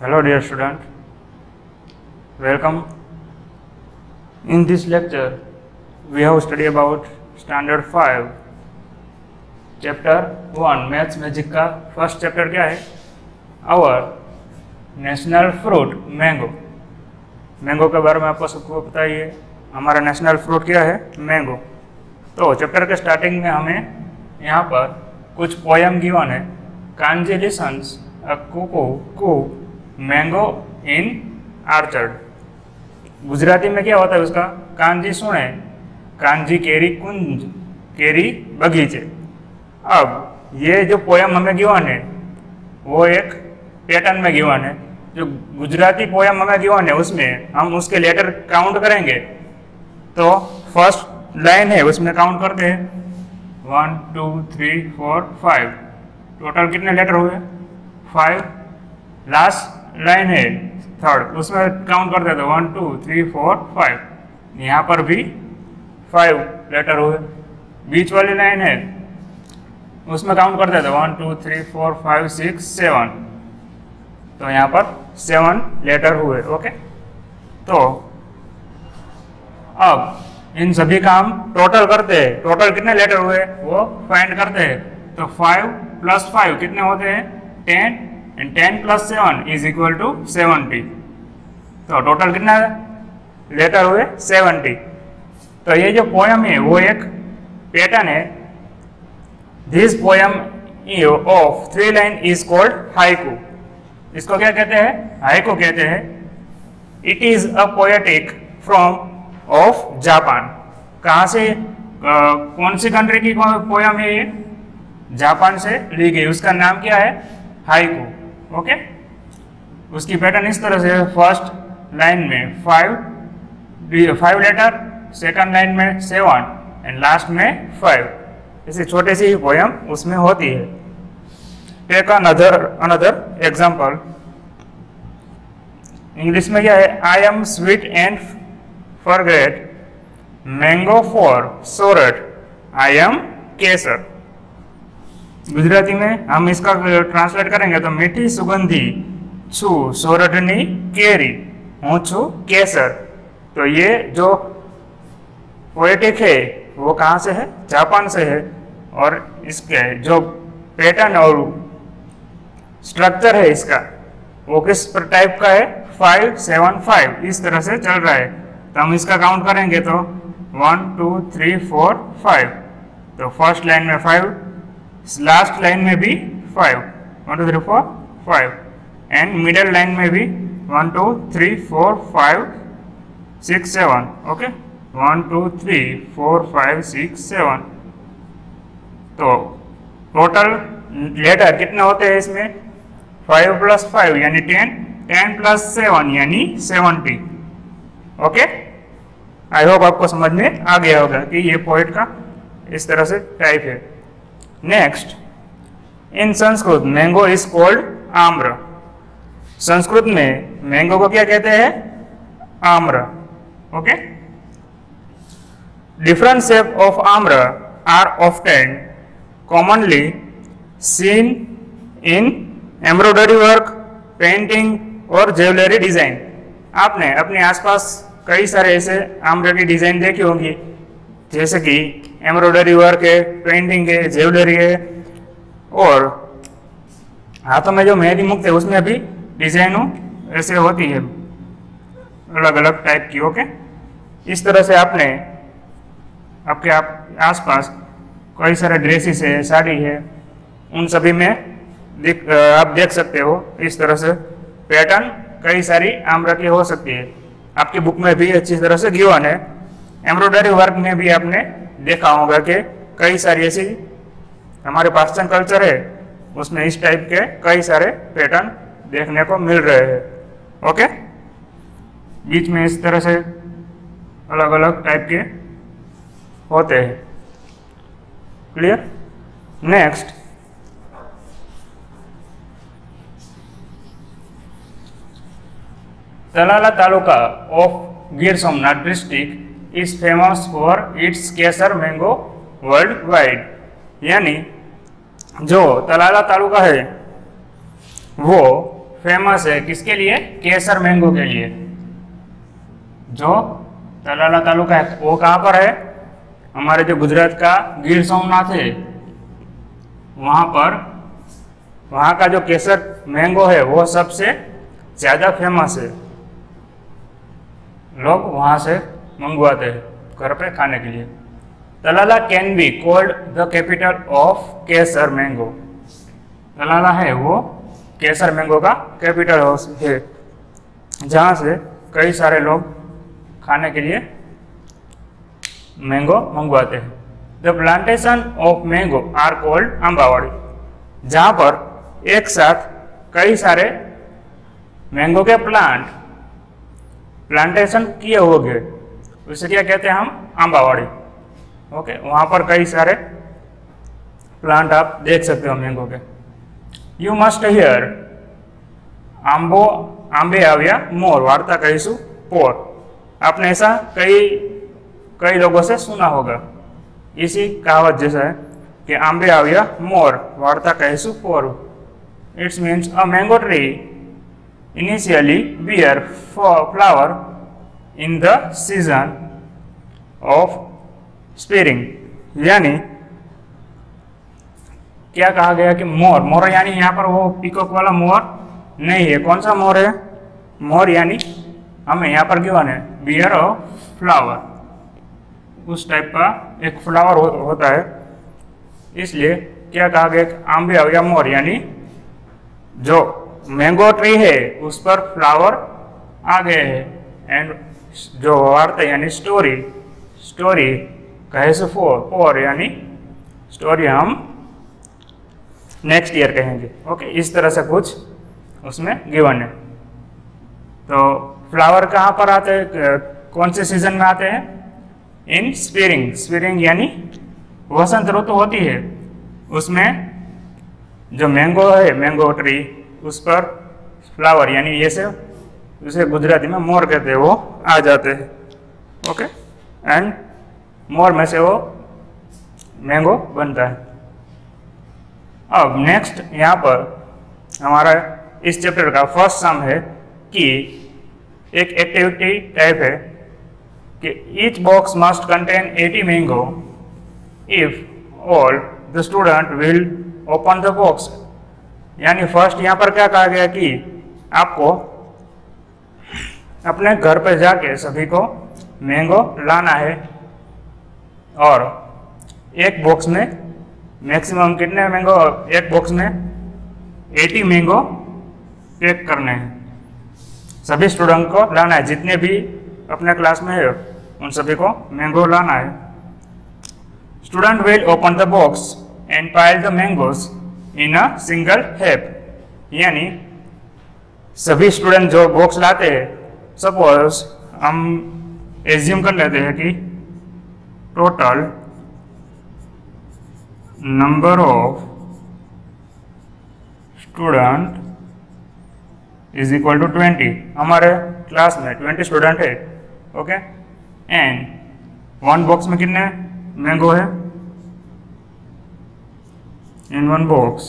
Hello dear student, welcome. In this lecture we have studied about standard 5 chapter 1 maths magic का first chapter क्या है? Our national fruit mango. Mango के बारे में आपको सबको पता ही है, हमारा नेशनल फ्रूट क्या है? मैंगो। तो चैप्टर के स्टार्टिंग में हमें यहाँ पर कुछ पोयम गिवन है। कांजी listens a cuckoo mango in orchard. Gujarati में क्या होता है उसका? कांजी सुने कांजी केरी कुंज केरी बगीचे। अब ये जो पोयम हमें गिवन है वो एक पैटर्न में गिवन है। जो गुजराती पोयम हमें गिवन है उसमें हम उसके लेटर काउंट करेंगे। तो फर्स्ट लाइन है उसमें काउंट करते हैं 1 2 3 4 5। टोटल कितने लेटर हुए? 5। लास्ट लाइन है थर्ड, उसमें काउंट करते थे 1 2 3 4 5। यहाँ पर भी 5 लेटर हुए। बीच वाली लाइन है उसमें काउंट करते थे 1 2 3 4 5 6 7। तो यहाँ पर 7 लेटर हुए। ओके, तो अब इन सभी का हम टोटल करते हैं। टोटल कितने लेटर हुए वो फाइंड करते हैं। तो 5 + 5 कितने होते हैं? 10 and 10 + 7 is equal to 70। तो टोटल कितना लेटर हुए? 70। तो ये जो पोयम है वो एक पैटर्न है। This poem of 3 line is called haiku. इसको क्या कहते हैं? हाइकू कहते हैं। It is a poetic from of Japan. कहाँ से कौन सी कंट्री की पोयम है ये? जापान से ली गई। उसका नाम क्या है? हाइकू। ओके, उसकी पैटर्न इस तरह से, फर्स्ट लाइन में 5 लेटर, सेकंड लाइन में 7 एंड लास्ट में 5। ऐसी छोटी सी पोयम उसमें होती है। Take another example. इंग्लिश में क्या है? I am sweet and forget mango for Sorath I am Kesar. Gujarati में हम इसका ट्रांसलेट करेंगे तो मीठी सुगंधी छू सोरठनी केरी हूँ छू केसर। तो ये जो पोएटिक है वो कहाँ से है? जापान से है। और इसके जो पैटर्न और स्ट्रक्चर है इसका वो किस टाइप का है? 5 7 5 इस तरह से चल रहा है। तो हम इसका काउंट करेंगे तो 1 2 3 4 5। तो फर्स्ट लाइन में 5, लास्ट लाइन में भी 5 1 2 3 4 5 एंड मिडल लाइन में भी 1 2 3 4 5 6 7। ओके, 1 2 3 4 5 6 7। तो टोटल लेटर कितने होते हैं इसमें? 5 + 5 यानी 10, 10 + 7 यानी 70। ओके, आई होप आपको समझ में आ गया होगा कि ये पोएट का इस तरह से टाइप है। Next, in Sanskrit mango is called amra. Sanskrit में मैंगो को क्या कहते हैं? आम्र। Okay, different shape of amra are often commonly seen in embroidery work, painting और ज्वेलरी डिजाइन। आपने अपने आसपास कई सारे ऐसे आम्र की डिजाइन देखी होंगी, जैसे कि एम्ब्रॉयडरी वर्क है, पेंटिंग है, ज्वेलरी है, और हाथों में जो मेहंदी मुक्त है उसमें भी डिजाइनों ऐसे होती है अलग अलग टाइप की। ओके, इस तरह से आपने आपके आसपास कई सारे ड्रेसेस है, साड़ी है, उन सभी में आप देख सकते हो। इस तरह से पैटर्न कई सारी आम्र की हो सकती है। आपकी बुक में भी अच्छी तरह से गिवन है। एम्ब्रॉयडरी वर्क में भी आपने देखा होगा कि कई सारी ऐसी हमारे पाकिस्तान कल्चर है उसमें इस टाइप के कई सारे पैटर्न देखने को मिल रहे हैं। ओके, बीच में इस तरह से अलग अलग टाइप के होते हैं। Clear? Next, Talala taluka of Gir Somnath district is famous for its Kesar mango worldwide. यानी जो तलाला तालुका है वो फेमस है किसके लिए? केसर मैंगो के लिए। जो तलाला तालुका है वो कहाँ पर है? हमारे जो गुजरात का गिर सोमनाथ है वहाँ पर, वहाँ का जो केसर मैंगो है वो सबसे ज़्यादा फेमस है। लोग वहाँ से मंगवाते हैं घर पे खाने के लिए। Talala can be called the capital of Kesar mango. Talala है वो केसर मैंगो का कैपिटल है, जहाँ से कई सारे लोग खाने के लिए मैंगो मंगवाते हैं। The plantation of mango are called ambawadi. जहाँ पर एक साथ कई सारे मैंगो के प्लांटेशन किए होंगे उसे क्या कहते हैं हम? आंबावाड़ी। ओके, वहाँ पर कई सारे प्लांट आप देख सकते हो मैंगो के। यू मस्ट हियर आंबे आव्या मोर वार्ता कहीशु पोर। आपने ऐसा कई लोगों से सुना होगा, इसी कहावत जैसा है कि आंबे आव्या मोर वार्ता कहीशु पोर। It's means a mango tree initially bear flower in the season of spring। यानी क्या कहा गया कि मोर यानी यहाँ पर वो पीकॉक वाला मोर नहीं है। कौन सा मोर है? मोर यानी हमें यहाँ पर गिवन है बियर ऑफ फ्लावर, उस टाइप का एक फ्लावर होता है। इसलिए क्या कहा गया कि आंबे या मोर यानी जो मैंगो ट्री है उस पर फ्लावर आ गए हैं। एंड जो वार्ता यानी स्टोरी कहे से फोर यानी स्टोरी हम नेक्स्ट ईयर कहेंगे। ओके, इस तरह से कुछ उसमें गिवन है। तो फ्लावर कहाँ पर आते हैं, कौन से सीजन में आते हैं? इन स्प्रिंग यानी वसंत ऋतु होती है, उसमें जो मैंगो है मैंगो ट्री उस पर फ्लावर यानी ये से उसे गुजराती में मोर कहते हैं, वो आ जाते हैं। ओके, एंड मोर में से वो मैंगो बनता है। अब नेक्स्ट यहाँ पर हमारा इस चैप्टर का फर्स्ट सम है कि एक एक्टिविटी टाइप है कि each box must contain 80 mango if all the student will open the box. यानी फर्स्ट यहाँ पर क्या कहा गया कि आपको अपने घर पर जाके सभी को मैंगो लाना है और एक बॉक्स में मैक्सिमम कितने मैंगो, एक बॉक्स में 80 मैंगो पैक करने हैं। सभी स्टूडेंट को लाना है, जितने भी अपने क्लास में है उन सभी को मैंगो लाना है। Student will open the box and pile the mangoes in a single heap. यानी सभी स्टूडेंट जो बॉक्स लाते हैं, सपोज हम एज्यूम कर लेते हैं कि total number of student is equal to 20। हमारे क्लास में 20 स्टूडेंट है। ओके, एंड वन बॉक्स में कितने मैंगो है? In one box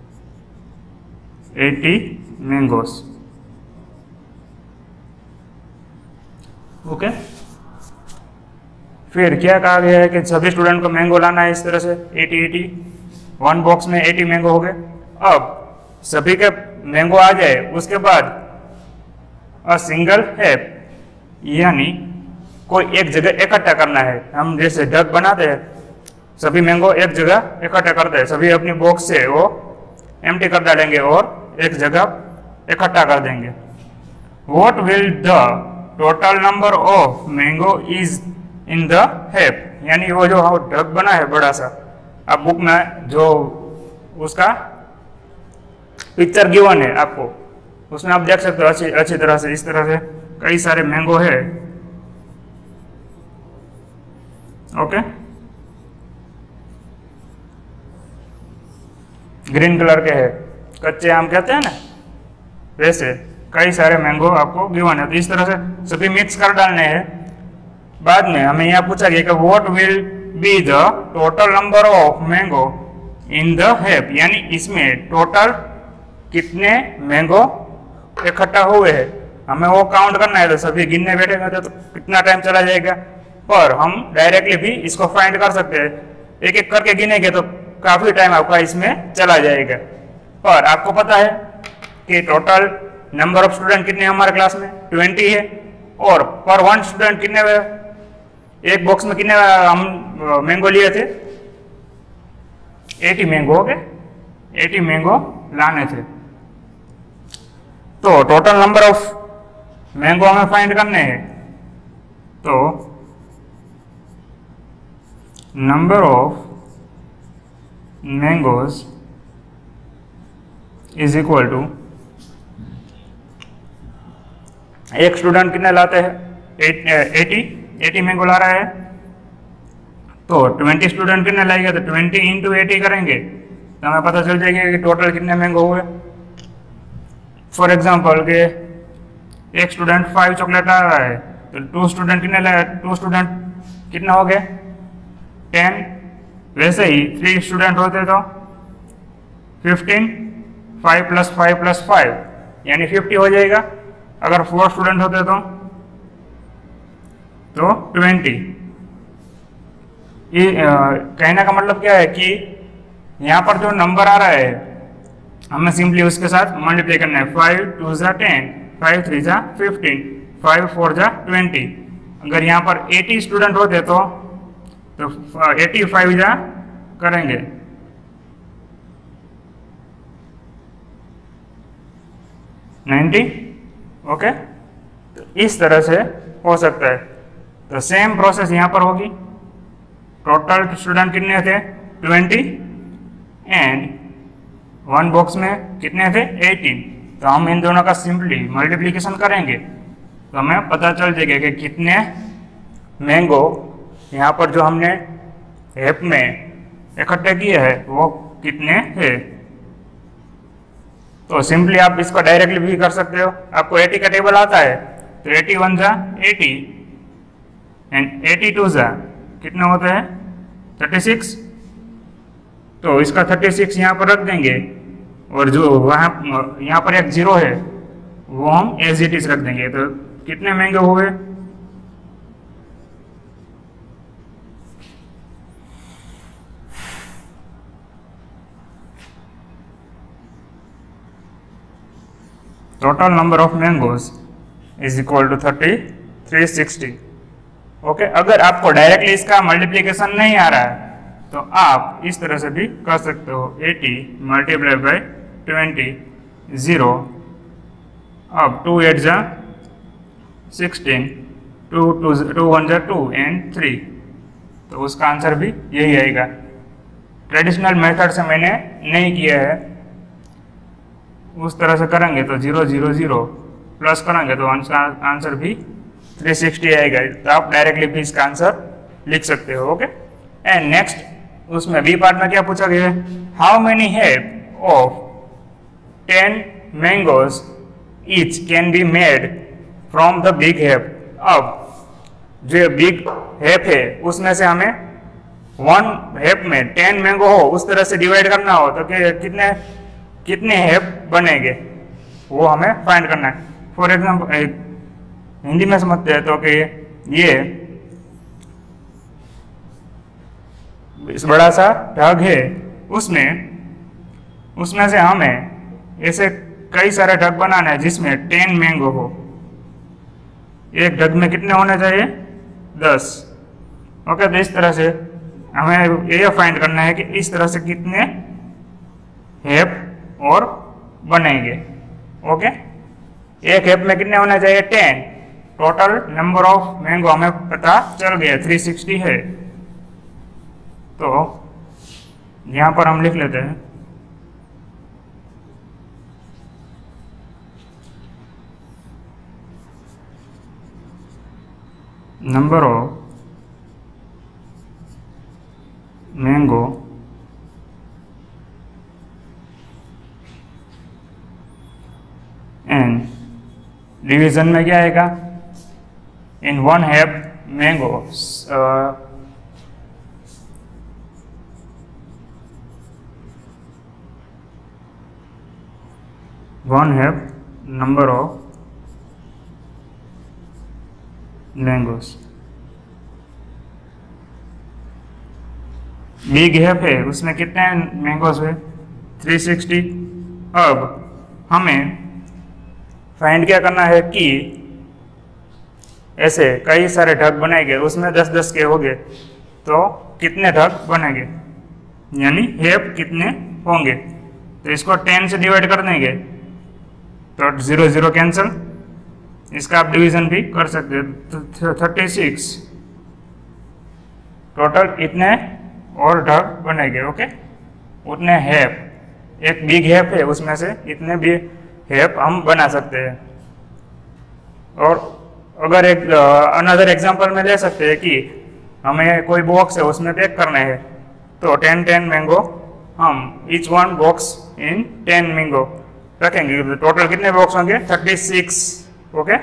80 mangoes. Okay, फिर क्या कहा गया है कि सभी स्टूडेंट को मैंगो लाना है इस तरह से 80 वन बॉक्स में 80 मैंगो हो गए। अब सभी के मैंगो आ जाए उसके बाद अ सिंगल हैप यानी कोई एक जगह इकट्ठा करना है। हम जैसे ढक बनाते हैं, सभी मैंगो एक जगह इकट्ठा करते हैं, सभी अपनी बॉक्स से वो एम्प्टी कर डालेंगे और एक जगह इकट्ठा कर देंगे। What will the total number of mango is in the heap. यानी वो जो ढक बना है बड़ा सा, आप बुक में जो उसका पिक्चर गिवन है आपको, उसमें आप देख सकते हो अच्छी तरह से। इस तरह से कई सारे मैंगो है। ओके, ग्रीन कलर के है, कच्चे आम कहते हैं ना, वैसे कई सारे मैंगो आपको गिवन है। तो इस तरह से सभी मिक्स कर डालने हैं। बाद में हमें यहाँ पूछा गया कि what will be the total number of mango in the heap. यानी इसमें टोटल कितने मैंगो इकट्ठा हुए हैं, हमें वो काउंट करना है, तो सभी गिनने बैठेंगे तो कितना टाइम चला जाएगा। पर हम डायरेक्टली भी इसको फाइंड कर सकते हैं, एक एक करके गिनेंगे तो काफी टाइम आपका इसमें चला जाएगा। पर आपको पता है कि टोटल नंबर ऑफ स्टूडेंट कितने हमारे क्लास में 20 है, और पर वन स्टूडेंट कितने, एक बॉक्स में कितने हम मैंगो लिए थे, 80 मैंगो, ओके 80 मैंगो लाने थे। तो टोटल नंबर ऑफ मैंगो हमें फाइंड करने हैं, तो number of mangoes is equal to, एक स्टूडेंट कितने लाते हैं 80 मैंगो ला रहा है, तो 20 स्टूडेंट कितने लाएगा, तो 20 इंटू 80 करेंगे तो हमें पता चल जाएगा कि टोटल कितने मैंगो हुए। फॉर एग्जांपल के एक स्टूडेंट 5 चॉकलेट ला रहा है, तो 2 स्टूडेंट कितने लाए, 2 स्टूडेंट कितना हो गए 10, वैसे ही 3 स्टूडेंट होते तो 15, 5 + 5 + 5 यानी 50 हो जाएगा। अगर 4 स्टूडेंट होते तो 20। ये कहने का मतलब क्या है कि यहाँ पर जो नंबर आ रहा है हमें सिंपली उसके साथ मल्टीप्लाई करना है। 5 2 × 10, 5 3 × 15, 5 4 × 20। अगर यहाँ पर 80 स्टूडेंट होते तो 85 जा करेंगे, ओके। तो इस तरह से हो सकता है। तो सेम प्रोसेस यहाँ पर होगी। टोटल स्टूडेंट कितने थे 20 एंड वन बॉक्स में कितने थे 18। तो हम इन दोनों का सिंपली मल्टीप्लिकेशन करेंगे तो हमें पता चल जाएगा कि कितने मैंगो यहाँ पर जो हमने हेप में इकट्ठे किए हैं वो कितने हैं। तो सिंपली आप इसको डायरेक्टली भी कर सकते हो। आपको 80 का टेबल आता है तो 81 जा 80 एंड 82 जा कितने होते हैं 36। तो इसका 36 यहाँ पर रख देंगे और जो वहाँ यहाँ पर एक 0 है वो हम एज इट इज रख देंगे। तो कितने महंगे हुए total number of mangoes is equal to 360। Okay, अगर आपको डायरेक्टली इसका मल्टीप्लिकेशन नहीं आ रहा है तो आप इस तरह से भी कर सकते हो। 80 × 20 0, अब 2 8 जा 16, 2 1 जा 2 एंड 3। तो उसका आंसर भी यही आएगा। ट्रेडिशनल मेथड से मैंने नहीं किया है, उस तरह से करेंगे तो 0 0 0 प्लस करेंगे तो आंसर भी 360 आएगा। तो आप डायरेक्टली भी इसका आंसर लिख सकते हो। ओके, एंड नेक्स्ट उसमें बी पार्ट में क्या पूछा गया है, how many heap of 10 mangoes each can be made from the big heap. अब जो बिग हेप है उसमें से हमें वन हेप में 10 मैंगो हो उस तरह से डिवाइड करना हो तो कितने हेप बनेंगे वो हमें फाइंड करना है। फॉर एग्जाम्पल हिंदी में समझते हैं तो कि ये इस बड़ा सा ढग है, उसमें से हमें ऐसे कई सारे ढग बनाना है जिसमें 10 मैंगो हो। एक ढग में कितने होने चाहिए 10। ओके, तो इस तरह से हमें ये फाइंड करना है कि इस तरह से कितने हेप और बनेंगे। ओके, एक हेप में कितने होना चाहिए 10। टोटल नंबर ऑफ मैंगो हमें पता चल गया 360 है। तो यहां पर हम लिख लेते हैं number of mango and division में क्या आएगा in one heap mango. One heap number of mangoes. Big heap है, उसमें कितने मैंगोस हुए? 360। अब हमें फाइंड क्या करना है कि ऐसे कई सारे ढक बनाए गए, उसमें 10-10 के हो गए तो कितने ढक बनेंगे, यानी हैप कितने होंगे। तो इसको 10 से डिवाइड कर देंगे तो 0 0 कैंसिल, इसका आप डिवीजन भी कर सकते हो। तो 36 टोटल इतने और ढक बनेंगे। ओके, उतने हैप, एक बिग हैप है उसमें से इतने भी हैप हम बना सकते हैं। और अगर एक अनदर एग्जांपल में ले सकते हैं कि हमें कोई बॉक्स है उसमें पैक करना है तो 10 मैंगो हम each one box in 10 mango रखेंगे। टोटल कितने बॉक्स होंगे? 36। ओके,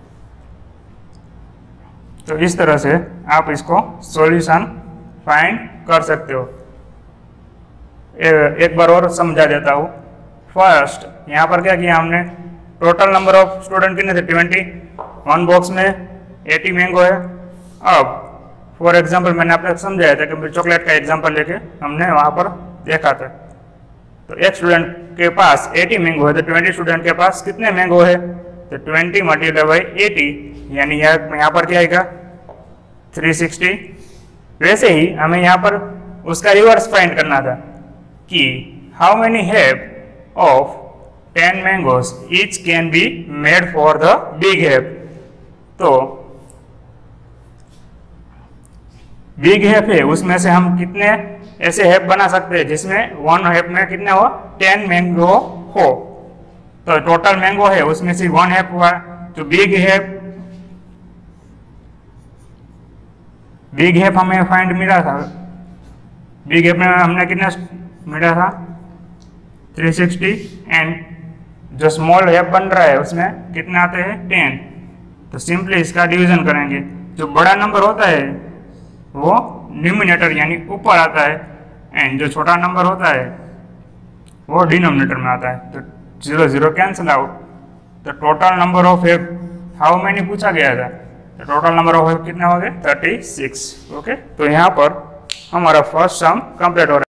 तो इस तरह से आप इसको सॉल्यूशन फाइंड कर सकते हो। एक बार और समझा देता हूँ। फर्स्ट यहाँ पर क्या किया हमने, टोटल नंबर ऑफ स्टूडेंट कितने थे? 20। वन बॉक्स में 80 मैंगो है। अब फॉर एग्जांपल मैंने आपको समझाया था कि चॉकलेट का एग्जांपल लेके हमने वहाँ पर देखा था। तो एक स्टूडेंट के पास 80 मैंगो है तो 20 स्टूडेंट के पास कितने मैंगो है? तो 20 मल्टीप्लाई बाई 80, यानी यहाँ पर क्या आएगा? 360। वैसे ही हमें यहाँ पर उसका रिवर्स फाइंड करना था कि how many have of 10 mangoes each can be made for the big have. तो बिग हैव है उसमें से हम कितने ऐसे हैव बना सकते हैं जिसमें वन हैव में कितने हो? 10 मैंगो हो। तो टोटल मैंगो है उसमें से वन हैव हुआ। तो बिग हैव हमें फाइंड मिला था। बिग हैव में हमने कितना मिला था? 360। एंड जो स्मॉल हैव बन रहा है उसमें कितने आते हैं? 10। तो सिंपली इसका डिवीजन करेंगे। जो बड़ा नंबर होता है वो न्यूमिनेटर यानी ऊपर आता है, एंड जो छोटा नंबर होता है वो डिनोमिनेटर में आता है। तो 0 0 कैंसिल आउट। तो total number of have how many पूछा गया था, तो टोटल नंबर ऑफ हैव कितने हो गए? 36। ओके, तो यहाँ पर हमारा फर्स्ट सम कंप्लीट हो रहा है।